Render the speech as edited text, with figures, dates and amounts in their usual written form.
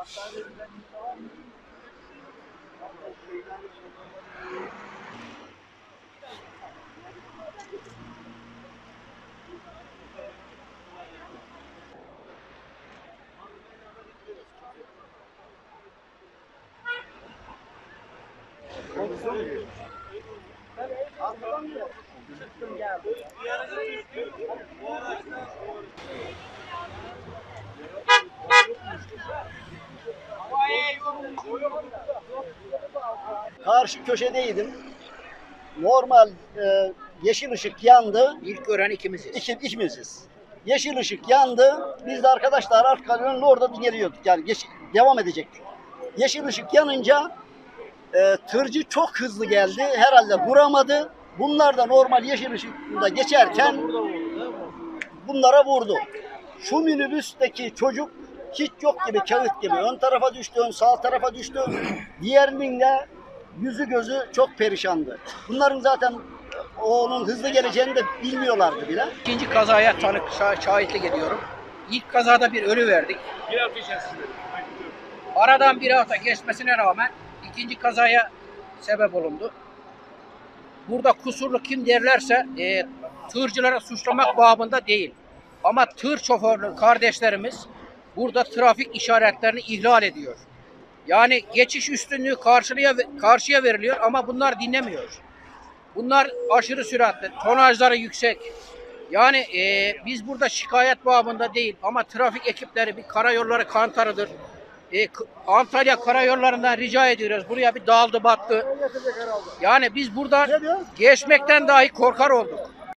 Karşı köşedeydim. Normal yeşil ışık yandı. İlk gören ikimiziz. İkimiziz. Yeşil ışık yandı. Biz de arkadaşlar arka önlü orada geliyorduk. Yani devam edecektik. Yeşil ışık yanınca tırcı çok hızlı geldi. Herhalde vuramadı. Bunlar da normal yeşil ışıkta geçerken bunlara vurdu. Şu minibüsteki çocuk hiç yok gibi, kağıt gibi. Ön tarafa düştü, ön sağ tarafa düştü. Diğerinin de yüzü gözü çok perişandı. Bunların zaten onun hızlı geleceğini de bilmiyorlardı bile. İkinci kazaya şahitlik ediyorum. İlk kazada bir ölü verdik. Aradan bir hafta geçmesine rağmen ikinci kazaya sebep olundu. Burada kusurlu kim derlerse tırcılara suçlamak babında değil. Ama tır şoförlü kardeşlerimiz burada trafik işaretlerini ihlal ediyor. Yani geçiş üstünlüğü karşıya veriliyor ama bunlar dinlemiyor. Bunlar aşırı süratli, tonajları yüksek. Yani biz burada şikayet babında değil ama trafik ekipleri bir karayolları kantarıdır. Antalya karayollarından rica ediyoruz. Buraya bir dağıldı battı. Yani biz buradan geçmekten dahi korkar olduk.